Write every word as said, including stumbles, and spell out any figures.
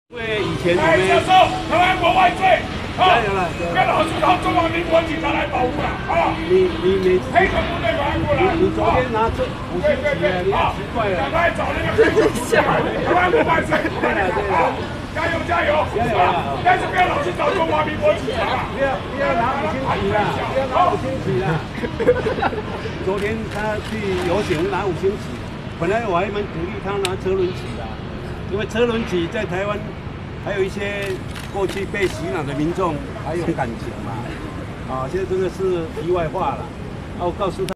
因为以前我来接受们台湾国万岁！ 加油了， 跟老师让中华民国警察来保护了啊！ 你你你黑客部队赶快过来！ 你昨天拿这五星旗了，你很奇怪了。 赶快找那个黑客部队！台湾国万岁！ 对了对了， 加油加油！ 加油了！ 但是不要老是找中华民国警察， 不要不要拿五星旗了，不要拿五星旗了。昨天他去游行拿五星旗，本来我还蛮鼓励他拿车轮旗的，因为车轮旗在台湾还有一些过去被洗脑的民众还有感情嘛。啊，现在这个是题外话了。啊，我告诉他。